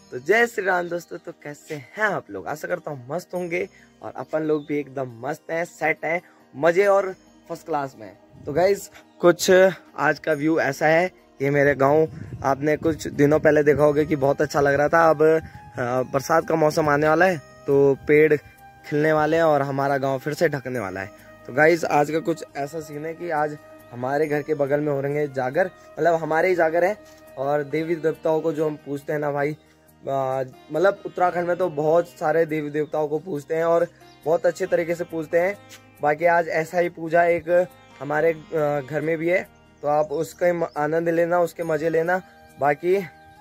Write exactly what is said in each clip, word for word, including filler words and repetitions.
तो जय श्री राम दोस्तों। तो कैसे हैं आप लोग? आशा करता हूँ मस्त होंगे और अपन लोग भी एकदम मस्त हैं, सेट हैं, मजे और फर्स्ट क्लास में। तो गाइज कुछ आज का व्यू ऐसा है, ये मेरे गांव आपने कुछ दिनों पहले देखा होगा कि बहुत अच्छा लग रहा था। अब बरसात का मौसम आने वाला है तो पेड़ खिलने वाले हैं और हमारा गांव फिर से ढकने वाला है। तो गाइज आज का कुछ ऐसा सीन है कि आज हमारे घर के बगल में हो रहे हैं जागर, मतलब हमारे ही जागर है। और देवी देवताओं को जो हम पूछते हैं ना भाई, मतलब उत्तराखंड में तो बहुत सारे देवी देवताओं को पूछते हैं और बहुत अच्छे तरीके से पूछते हैं। बाकी आज ऐसा ही पूजा एक हमारे घर में भी है, तो आप उसका आनंद लेना, उसके मजे लेना। बाकी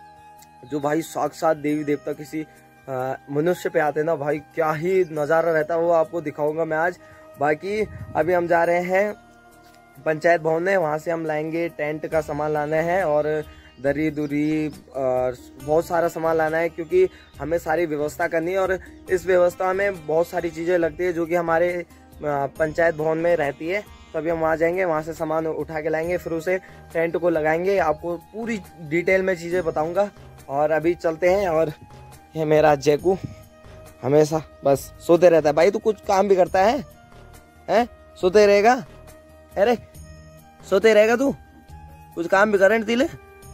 जो भाई साक्षात देवी देवता किसी मनुष्य पे आते ना भाई, क्या ही नज़ारा रहता है वो आपको दिखाऊंगा मैं आज। बाकी अभी हम जा रहे हैं पंचायत भवन में, वहाँ से हम लाएंगे टेंट का सामान लाना है और दरी दुरी बहुत सारा सामान लाना है, क्योंकि हमें सारी व्यवस्था करनी है। और इस व्यवस्था में बहुत सारी चीज़ें लगती है जो कि हमारे पंचायत भवन में रहती है। तो अभी हम वहाँ जाएंगे, वहाँ से सामान उठा के लाएंगे, फिर उसे टेंट को लगाएंगे। आपको पूरी डिटेल में चीज़ें बताऊँगा। और अभी चलते हैं। और ये मेरा जैकू हमेशा बस सोते रहता है। भाई तू कुछ काम भी करता है हैं? सोते रहेगा? अरे सोते रहेगा तू? कुछ काम भी करने दिले?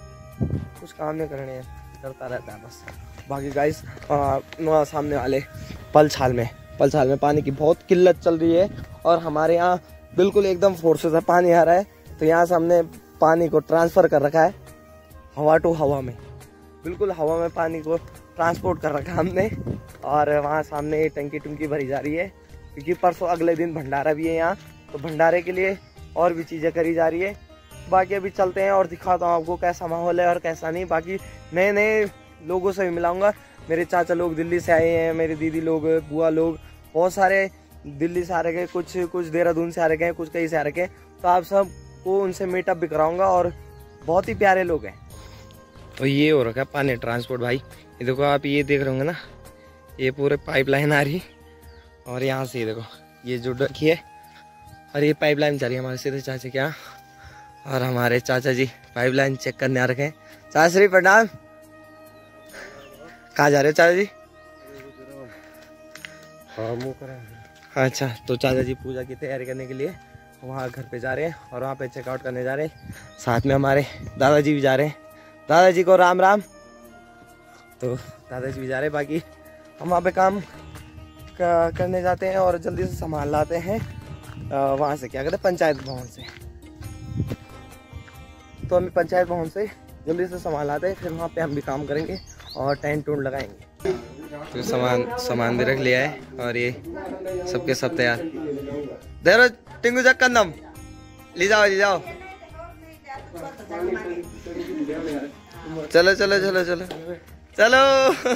कुछ काम नहीं करने है, करता रहता है बस। बाकी गाइस सामने वाले पलछाल में पलछाल में पानी की बहुत किल्लत चल रही है और हमारे यहाँ बिल्कुल एकदम फोर्स से पानी आ रहा है। तो यहाँ से हमने पानी को ट्रांसफर कर रखा है हवा टू हवा में, बिल्कुल हवा में पानी को ट्रांसपोर्ट कर रखा है हमने। और वहाँ सामने टंकी टंकी भरी जा रही है, क्योंकि परसों अगले दिन भंडारा भी है यहाँ, तो भंडारे के लिए और भी चीज़ें करी जा रही है। बाकी अभी चलते हैं और दिखाता हूँ आपको कैसा माहौल है और कैसा नहीं। बाकी नए नए लोगों से भी मिलाऊंगा। मेरे चाचा लोग दिल्ली से आए हैं, मेरी दीदी लोग, बुआ लोग, बहुत सारे दिल्ली से आ रखे हैं, कुछ कुछ देहरादून से आ रखे हैं, कुछ कहीं से आ रखे हैं। तो आप सब को उनसे मीटअप भी कराऊंगा और बहुत ही प्यारे लोग हैं। तो ये हो रखा है पानी ट्रांसपोर्ट भाई। ये देखो आप, ये देख रहे होंगे ना, ये पूरे पाइपलाइन आ रही और यहाँ से ये देखो ये जुड़ रखी है और ये पाइपलाइन जा रही है हमारे सीधे चाचा के यहाँ। और हमारे चाचा जी पाइपलाइन चेक करने आ रखे हैं। चाचा श्री प्रणाम। कहाँ जा रहे हो चाचा जी? अच्छा, तो चाचा जी पूजा की तैयारी करने के लिए वहाँ घर पे जा रहे हैं और वहाँ पे चेकआउट करने जा रहे हैं। साथ में हमारे दादाजी भी जा रहे हैं। दादाजी को राम राम। तो दादाजी भी जा रहे हैं। बाकी हम वहाँ पे काम करने जाते हैं और जल्दी से सामान लाते हैं वहाँ से, क्या कहते हैं, पंचायत भवन से। तो हम पंचायत भवन से जल्दी से सामान लाते हैं, फिर वहाँ पे हम भी काम करेंगे और टेंट टूंट लगाएंगे। तो सामान सामान भी रख लिया है और ये सबके सब तैयार। देरो टिंगू जक कंदम ले जाओ ले जाओ। चलो चलो चलो चलो चलो।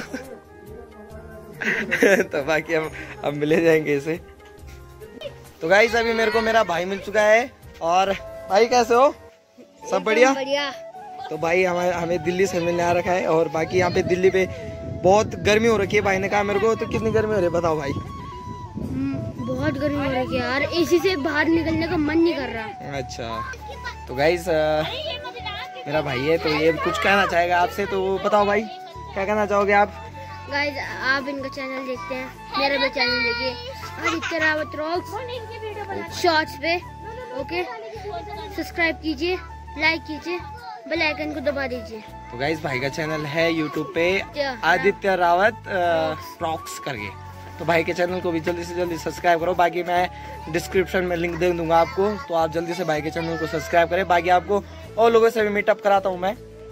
तो बाकी हम अब मिले जाएंगे इसे। तो गाइस अभी मेरे को मेरा भाई मिल चुका है। और भाई कैसे हो? सब बढ़िया बढ़िया। तो भाई हमें हमें दिल्ली से मिलने आ रखा है। और बाकी यहाँ पे दिल्ली पे बहुत गर्मी हो रखी है। भाई ने कहा मेरे को, तो कितनी गर्मी हो रही है बताओ भाई? बहुत गर्मी हो रही है यार, एसी से बाहर निकलने का मन नहीं कर रहा। अच्छा, तो गाइस मेरा भाई है तो ये कुछ कहना चाहेगा आपसे, तो बताओ भाई क्या कहना चाहोगे आप? गाइस आप इनका चैनल देखते हैं, मेरा भी चैनल देखिए, आदित्य रावत रॉक्स शॉर्ट्स पे। ओके, सब्सक्राइब कीजिए, लाइक कीजिए, बेल आइकन को दबा दीजिए। तो गाइस भाई का चैनल है यूट्यूब पे आदित्य रावत रॉक्स करके। तो भाई के चैनल को भी जल्दी से जल्दी सब्सक्राइब करो। बाकी मैं डिस्क्रिप्शन में लिंक दे दूंगा आपको, तो आप जल्दी से भाई के चैनल को सब्सक्राइब करें। बाकी आपको और लोगों से भी मीटअप कराता हूँ मैं।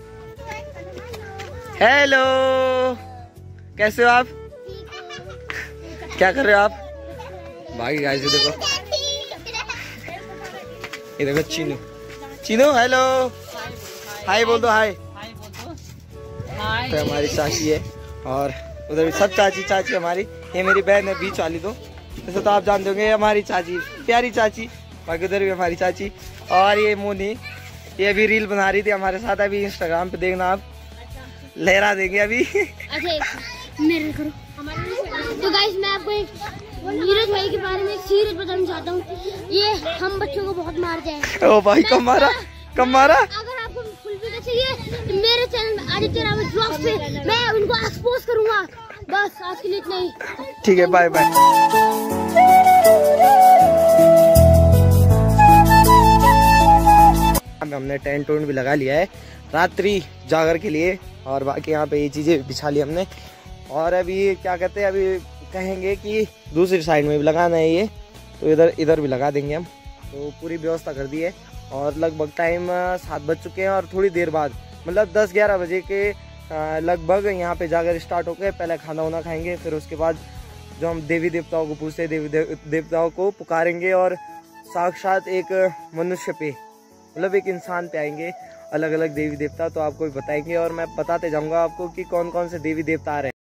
हेलो, कैसे हो आप? क्या कर रहे हो आप? भाई गाइस ये देखो, ये देखो चीनू चीनू हेलो हाय बोल दो, हाय। तो हमारी चाची है और उधर भी सब चाची चाची हमारी। ये मेरी बहन है बीच वाली, तो जैसे तो आप जानते होंगे हमारी चाची, प्यारी चाची। बाकी उधर भी हमारी चाची। और ये मोनी, ये अभी रील बना रही थी हमारे साथ, अभी इंस्टाग्राम पे देखना आप, लहरा देंगे अभी। मेरे करो। तो गाइस मैं आपको एक नीरज भाई के बारे में एक सीरियस बताना चाहता हूँ। ये हम बच्चों को बहुत मारते हैं। ओ भाई कब मारा? कब मारा? अगर आपको फुल वीडियो चाहिए मेरे चैनल आदित्य रावत व्लॉग्स पे, मैं उनको एक्सपोज करूंगा। बस आज के लिए इतना ही। ठीक है, बाय बाय। हमने टेंट वेंट भी लगा लिया है रात्रि जागर के लिए, और बाकी यहाँ पे ये चीजें बिछा ली हमने। और अभी क्या कहते हैं, अभी कहेंगे कि दूसरी साइड में भी लगाना है ये, तो इधर इधर भी लगा देंगे हम। तो पूरी व्यवस्था कर दी है और लगभग टाइम सात बज चुके हैं और थोड़ी देर बाद मतलब दस ग्यारह बजे के लगभग यहाँ पे जाकर स्टार्ट होकर पहले खाना वाना खाएंगे, फिर उसके बाद जो हम देवी देवताओं को पूछते हैं देवी देव, देवताओं को पुकारेंगे और साक्षात एक मनुष्य पे मतलब एक इंसान पे आएंगे अलग अलग देवी देवता, तो आपको भी बताएंगे और मैं बताते जाऊंगा आपको कि कौन कौन से देवी देवता आ रहे हैं।